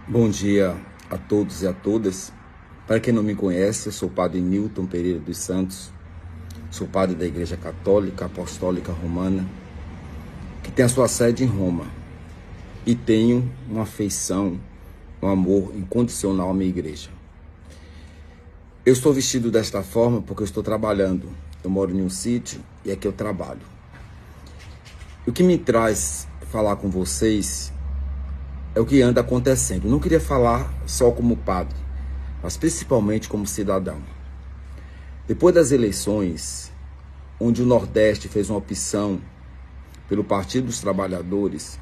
Bom dia a todos e a todas. Para quem não me conhece, eu sou o Padre Newton Pereira dos Santos, sou padre da Igreja Católica Apostólica Romana, que tem a sua sede em Roma, e tenho uma afeição, um amor incondicional à minha igreja. Eu estou vestido desta forma porque eu estou trabalhando. Eu moro em um sítio e aqui eu trabalho. O que me traz falar com vocês é o que anda acontecendo. Eu não queria falar só como padre, mas principalmente como cidadão. Depois das eleições, onde o Nordeste fez uma opção pelo Partido dos Trabalhadores,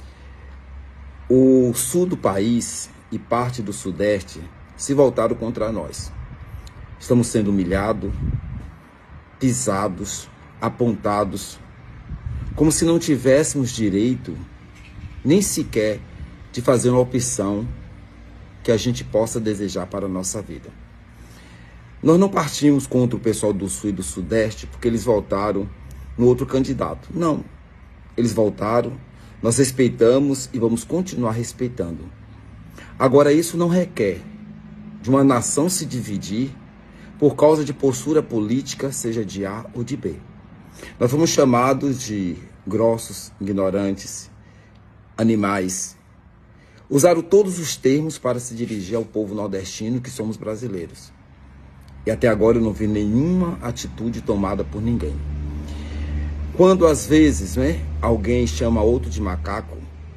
o sul do país e parte do Sudeste se voltaram contra nós. Estamos sendo humilhados, pisados, apontados, como se não tivéssemos direito nem sequer de fazer uma opção que a gente possa desejar para a nossa vida. Nós não partimos contra o pessoal do Sul e do Sudeste porque eles votaram no outro candidato. Não, eles votaram, nós respeitamos e vamos continuar respeitando. Agora, isso não requer de uma nação se dividir por causa de postura política, seja de A ou de B. Nós fomos chamados de grossos, ignorantes, animais. Usaram todos os termos para se dirigir ao povo nordestino, que somos brasileiros. E até agora eu não vi nenhuma atitude tomada por ninguém. Quando às vezes, alguém chama outro de macaco,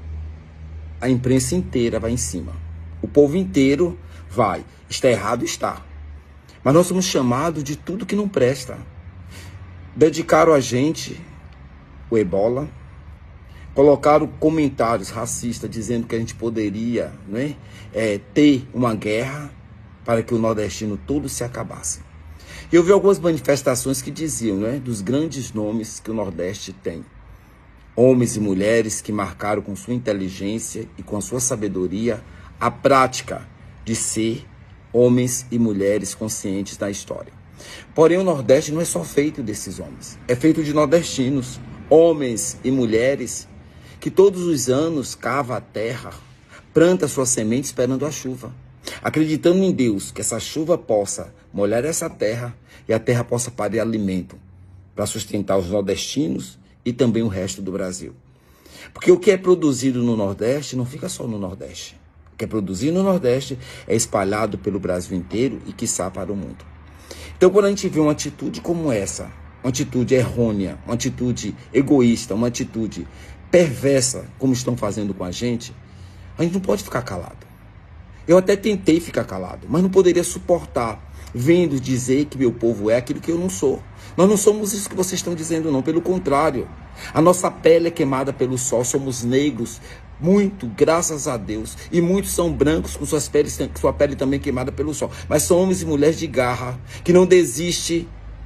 a imprensa inteira vai em cima. O povo inteiro vai. Está errado, está. Mas nós somos chamados de tudo que não presta. Dedicaram a gente o ebola, colocaram comentários racistas dizendo que a gente poderia ter uma guerra para que o nordestino todo se acabasse. Eu vi algumas manifestações que diziam dos grandes nomes que o Nordeste tem. Homens e mulheres que marcaram com sua inteligência e com a sua sabedoria a prática de ser homens e mulheres conscientes da história. Porém, o Nordeste não é só feito desses homens. É feito de nordestinos, homens e mulheres que todos os anos cava a terra, planta sua semente esperando a chuva, acreditando em Deus que essa chuva possa molhar essa terra e a terra possa parir alimento para sustentar os nordestinos e também o resto do Brasil. Porque o que é produzido no Nordeste não fica só no Nordeste. O que é produzido no Nordeste é espalhado pelo Brasil inteiro e quiçá para o mundo. Então, quando a gente vê uma atitude como essa, uma atitude errônea, uma atitude egoísta, uma atitude perversa, como estão fazendo com a gente não pode ficar calado. Eu até tentei ficar calado, mas não poderia suportar vendo dizer que meu povo é aquilo que eu não sou. Nós não somos isso que vocês estão dizendo, não. Pelo contrário, a nossa pele é queimada pelo sol, somos negros, muito, graças a Deus. E muitos são brancos, com sua pele também queimada pelo sol. Mas são homens e mulheres de garra, que não desistem,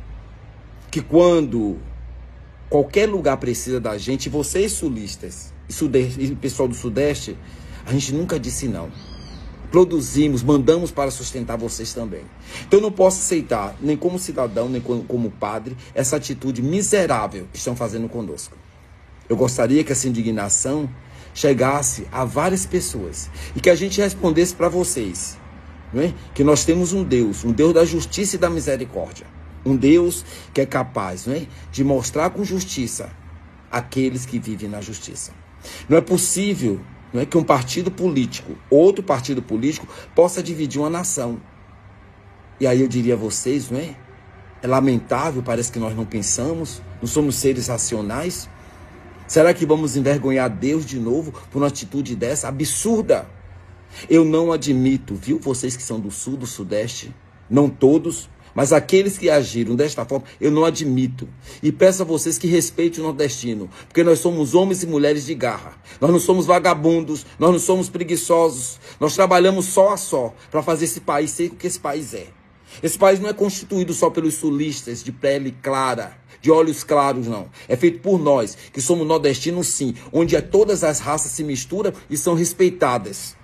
que quando qualquer lugar precisa da gente, vocês sulistas e pessoal do Sudeste, a gente nunca disse não. Produzimos, mandamos para sustentar vocês também. Então eu não posso aceitar, nem como cidadão, nem como padre, essa atitude miserável que estão fazendo conosco. Eu gostaria que essa indignação chegasse a várias pessoas e que a gente respondesse para vocês, que nós temos um Deus da justiça e da misericórdia. Um Deus que é capaz de mostrar com justiça aqueles que vivem na justiça. Não é possível que um partido político, outro partido político, possa dividir uma nação. E aí eu diria a vocês, é lamentável, parece que nós não pensamos, não somos seres racionais. Será que vamos envergonhar Deus de novo por uma atitude dessa absurda? Eu não admito, viu, vocês que são do Sul, do Sudeste, não todos, mas aqueles que agiram desta forma, eu não admito. E peço a vocês que respeitem o nordestino, porque nós somos homens e mulheres de garra. Nós não somos vagabundos, nós não somos preguiçosos. Nós trabalhamos só a só para fazer esse país ser o que esse país é. Esse país não é constituído só pelos sulistas de pele clara, de olhos claros, não. É feito por nós, que somos nordestinos, sim, onde todas as raças se misturam e são respeitadas.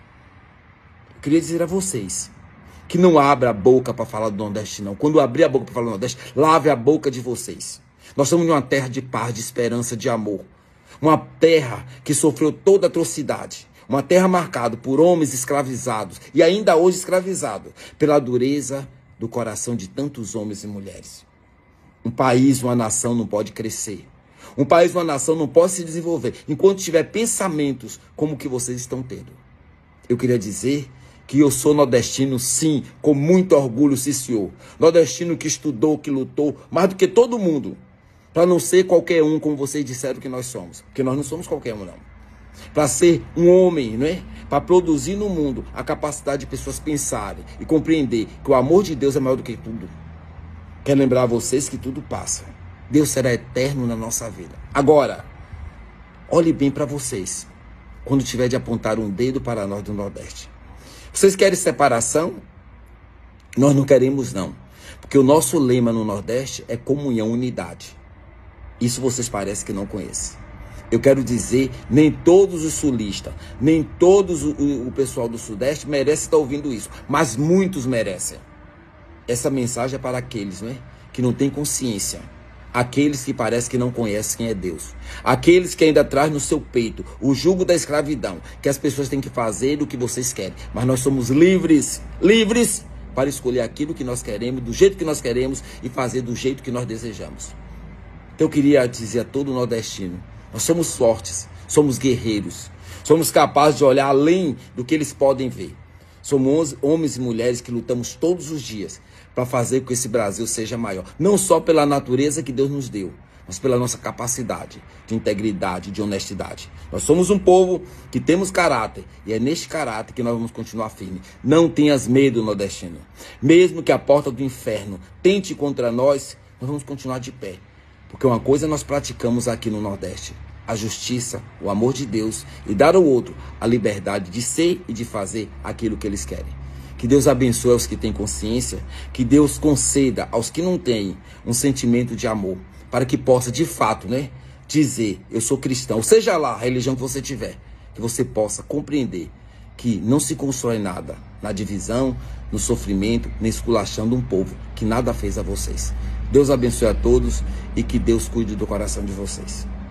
Eu queria dizer a vocês que não abra a boca para falar do Nordeste, não. Quando abrir a boca para falar do Nordeste, lave a boca de vocês. Nós estamos em uma terra de paz, de esperança, de amor. Uma terra que sofreu toda atrocidade. Uma terra marcada por homens escravizados e ainda hoje escravizados pela dureza do coração de tantos homens e mulheres. Um país, uma nação não pode crescer. Um país, uma nação não pode se desenvolver enquanto tiver pensamentos como o que vocês estão tendo. Eu queria dizer que eu sou nordestino, sim, com muito orgulho, sim, senhor. Nordestino que estudou, que lutou, mais do que todo mundo, para não ser qualquer um, como vocês disseram que nós somos. Porque nós não somos qualquer um, não. Para ser um homem, não é? Para produzir no mundo a capacidade de pessoas pensarem e compreender que o amor de Deus é maior do que tudo. Quero lembrar a vocês que tudo passa. Deus será eterno na nossa vida. Agora, olhe bem para vocês, quando tiver de apontar um dedo para nós do Nordeste. Vocês querem separação? Nós não queremos, não. Porque o nosso lema no Nordeste é comunhão, unidade. Isso vocês parecem que não conhecem. Eu quero dizer, nem todos os sulistas, nem todos o pessoal do Sudeste merece estar ouvindo isso, mas muitos merecem. Essa mensagem é para aqueles, né, que não têm consciência, aqueles que parecem que não conhecem quem é Deus, aqueles que ainda trazem no seu peito o jugo da escravidão, que as pessoas têm que fazer o que vocês querem, mas nós somos livres, livres para escolher aquilo que nós queremos, do jeito que nós queremos e fazer do jeito que nós desejamos. Então eu queria dizer a todo nordestino, nós somos fortes, somos guerreiros, somos capazes de olhar além do que eles podem ver. Somos homens e mulheres que lutamos todos os dias para fazer com que esse Brasil seja maior. Não só pela natureza que Deus nos deu, mas pela nossa capacidade de integridade, de honestidade. Nós somos um povo que temos caráter e é neste caráter que nós vamos continuar firme. Não tenhas medo, nordestino. Mesmo que a porta do inferno tente contra nós, nós vamos continuar de pé. Porque uma coisa nós praticamos aqui no Nordeste, a justiça, o amor de Deus e dar ao outro a liberdade de ser e de fazer aquilo que eles querem. Que Deus abençoe aos que têm consciência, que Deus conceda aos que não têm um sentimento de amor, para que possa de fato, né, dizer, eu sou cristão, ou seja lá a religião que você tiver, que você possa compreender que não se constrói nada na divisão, no sofrimento, nem esculachando um povo que nada fez a vocês. Deus abençoe a todos e que Deus cuide do coração de vocês.